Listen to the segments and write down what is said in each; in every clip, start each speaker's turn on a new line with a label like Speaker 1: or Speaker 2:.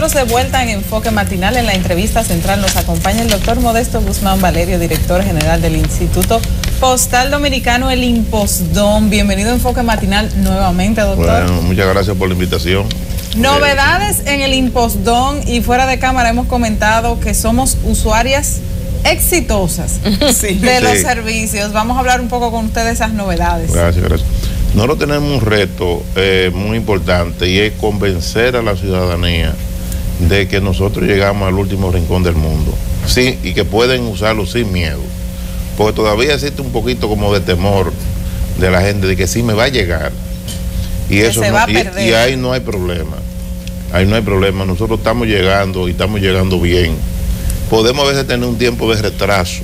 Speaker 1: Estamos de vuelta en Enfoque Matinal. En la entrevista central nos acompaña el doctor Modesto Guzmán Valerio, director general del Instituto Postal Dominicano, el Impostdom. Bienvenido a Enfoque Matinal nuevamente, doctor.
Speaker 2: Bueno, muchas gracias por la invitación.
Speaker 1: Novedades en el Impostdom, y fuera de cámara hemos comentado que somos usuarias exitosas de los servicios. Vamos a hablar un poco con ustedes de esas novedades.
Speaker 2: Gracias. Nosotros tenemos un reto muy importante, y es convencer a la ciudadanía de que nosotros llegamos al último rincón del mundo, sí, y que pueden usarlo sin miedo, porque todavía existe un poquito como de temor de la gente de que sí me va a llegar, y eso
Speaker 1: se va a perder.
Speaker 2: Y ahí no hay problema, nosotros estamos llegando y estamos llegando bien. Podemos a veces tener un tiempo de retraso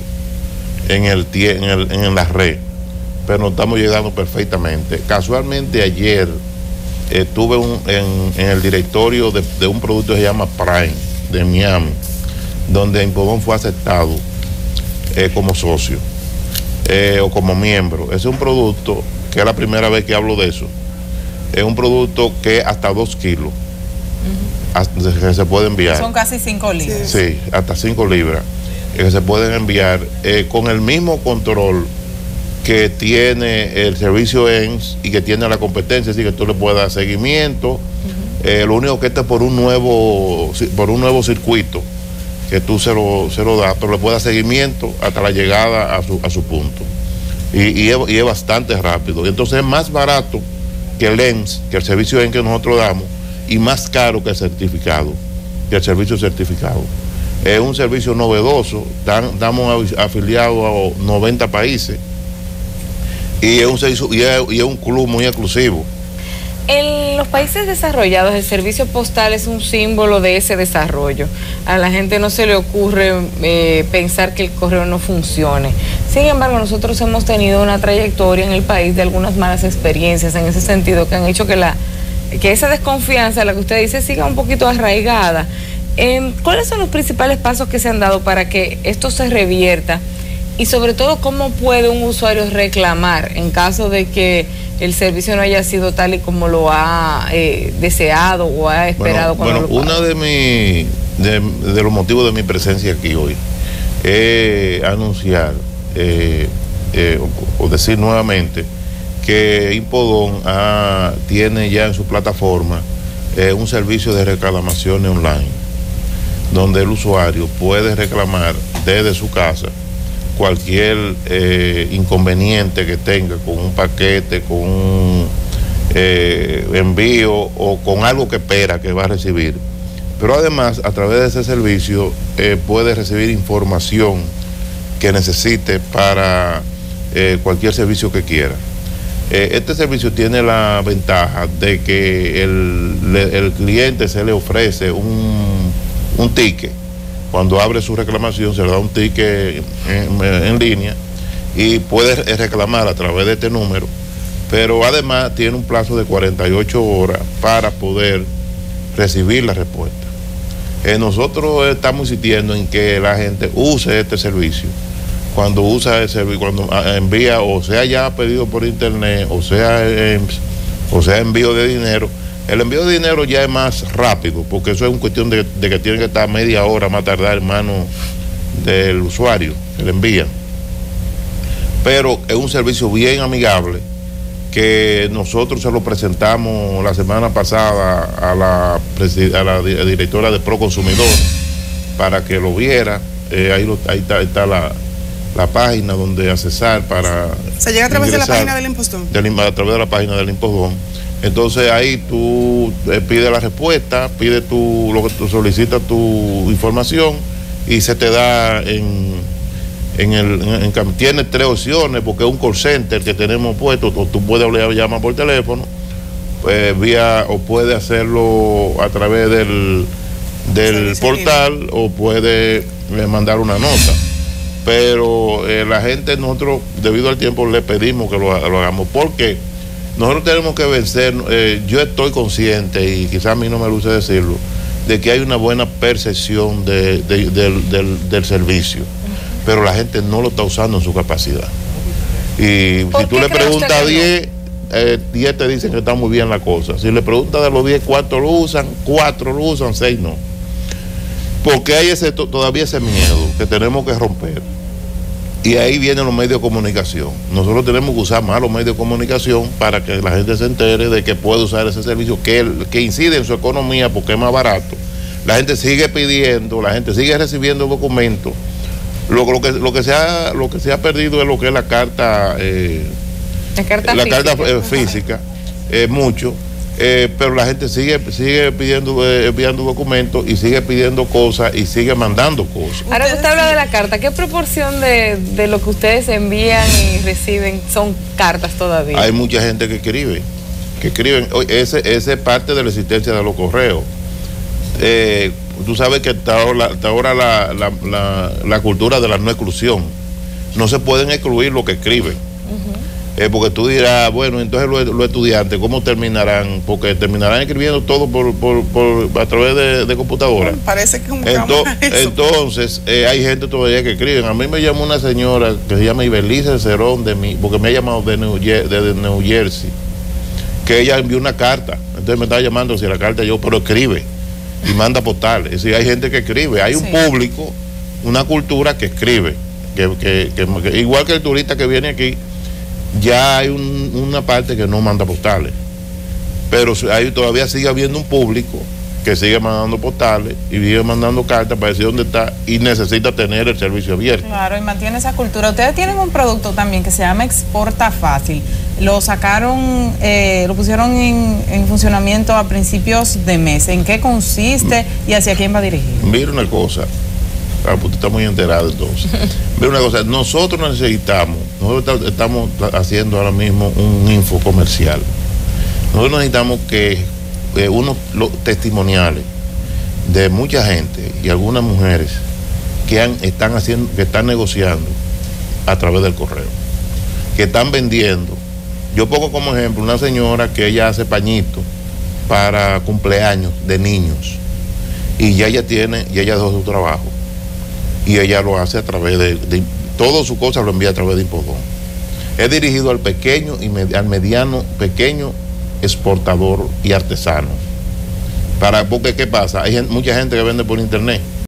Speaker 2: en la red, pero nos estamos llegando perfectamente. Casualmente ayer estuve en el directorio de un producto que se llama Prime, de Miami, donde Impostdom fue aceptado como socio o como miembro. Ese es un producto que es la primera vez que hablo de eso. Es un producto que hasta 2 kilos que se puede enviar.
Speaker 1: Son casi 5 libras.
Speaker 2: Sí, hasta 5 libras que se pueden enviar con el mismo control que tiene el servicio ENS y que tiene la competencia, así que tú le puedes dar seguimiento. Lo único que este es por un nuevo circuito que tú se lo das, pero le puedes dar seguimiento hasta la llegada a su punto. Y es bastante rápido. Y entonces es más barato que el ENS, que el servicio ENS que nosotros damos, y más caro que el certificado, que el servicio certificado. Es un servicio novedoso, estamos afiliados a 90 países. Y es un club muy exclusivo.
Speaker 3: En los países desarrollados el servicio postal es un símbolo de ese desarrollo. A la gente no se le ocurre pensar que el correo no funcione. Sin embargo, nosotros hemos tenido una trayectoria en el país de algunas malas experiencias en ese sentido, que han hecho que esa desconfianza, la que usted dice, siga un poquito arraigada. ¿Cuáles son los principales pasos que se han dado para que esto se revierta? Y sobre todo, ¿cómo puede un usuario reclamar en caso de que el servicio no haya sido tal y como lo ha deseado o ha esperado?
Speaker 2: Uno de los motivos de mi presencia aquí hoy es anunciar o decir nuevamente que Impostdom tiene ya en su plataforma un servicio de reclamaciones online, donde el usuario puede reclamar desde su casa cualquier inconveniente que tenga con un paquete, con un envío o con algo que espera que va a recibir. Pero además, a través de ese servicio puede recibir información que necesite para cualquier servicio que quiera. Este servicio tiene la ventaja de que el cliente se le ofrece un ticket. Cuando abre su reclamación se le da un ticket en línea y puede reclamar a través de este número, pero además tiene un plazo de 48 horas para poder recibir la respuesta. Nosotros estamos insistiendo en que la gente use este servicio. Cuando usa el servicio, cuando envía, o sea ya pedido por internet, o sea envío de dinero. El envío de dinero ya es más rápido, porque eso es una cuestión de que tiene que estar media hora más tardar en manos del usuario que le envía. Pero es un servicio bien amigable que nosotros se lo presentamos la semana pasada a la directora de Proconsumidor para que lo viera. Ahí está la página donde accesar para...
Speaker 4: ¿Se llega a través de la página del Impostdom?
Speaker 2: A través de la página del Impostdom. Entonces ahí tú pides la respuesta, solicitas tu información y se te da tiene 3 opciones, porque es un call center que tenemos puesto. Tú puedes llamar por teléfono, o puedes hacerlo a través del portal, o puedes mandar una nota. Pero la gente, nosotros debido al tiempo le pedimos que lo hagamos, porque nosotros tenemos que vencer. Yo estoy consciente, y quizás a mí no me luce decirlo, de que hay una buena percepción del servicio, pero la gente no lo está usando en su capacidad. Y si tú le preguntas a 10, 10 te dicen que está muy bien la cosa. Si le preguntas de los 10 cuántos lo usan, 4 lo usan, 6 no. Porque hay todavía ese miedo que tenemos que romper. Y ahí vienen los medios de comunicación. Nosotros tenemos que usar más los medios de comunicación para que la gente se entere de que puede usar ese servicio, que incide en su economía porque es más barato. La gente sigue pidiendo, la gente sigue recibiendo documentos. Lo que se ha perdido es lo que es la carta física, mucho. Pero la gente sigue pidiendo documentos y sigue pidiendo cosas y sigue mandando cosas.
Speaker 3: Ahora usted habla de la carta. ¿Qué proporción de lo que ustedes envían y reciben son cartas todavía?
Speaker 2: Hay mucha gente que escriben. Ese es parte de la existencia de los correos. Tú sabes que hasta ahora la cultura de la no exclusión. No se pueden excluir lo que escriben. Porque tú dirás, bueno, entonces los estudiantes, ¿cómo terminarán? Porque terminarán escribiendo todo a través de computadora.
Speaker 4: Parece que es un
Speaker 2: Entonces, hay gente todavía que escriben. A mí me llamó una señora que se llama Ibelice Cerón, porque me ha llamado de New Jersey, que ella envió una carta. Entonces me estaba llamando si la carta pero escribe y manda postales. Es decir, hay gente que escribe. Hay un público, una cultura que escribe. Que igual que el turista que viene aquí, ya hay una parte que no manda postales, pero todavía sigue habiendo un público que sigue mandando postales y sigue mandando cartas para decir dónde está y necesita tener el servicio abierto.
Speaker 1: Claro, y mantiene esa cultura. Ustedes tienen un producto también que se llama Exporta Fácil. Lo sacaron, lo pusieron en funcionamiento a principios de mes. ¿En qué consiste y hacia quién va dirigido?
Speaker 2: Mira una cosa. Pues tú estás muy enterado entonces. Pero una cosa, nosotros estamos haciendo ahora mismo un info comercial. Nosotros necesitamos que unos testimoniales de mucha gente y algunas mujeres que están negociando a través del correo, que están vendiendo. Yo pongo como ejemplo una señora que ella hace pañitos para cumpleaños de niños y ya ella dejó su trabajo. Y ella lo hace a través de todas sus cosas lo envía a través de Impodón. Es dirigido al pequeño al mediano, pequeño exportador y artesano. Porque ¿qué pasa? Hay mucha gente que vende por internet.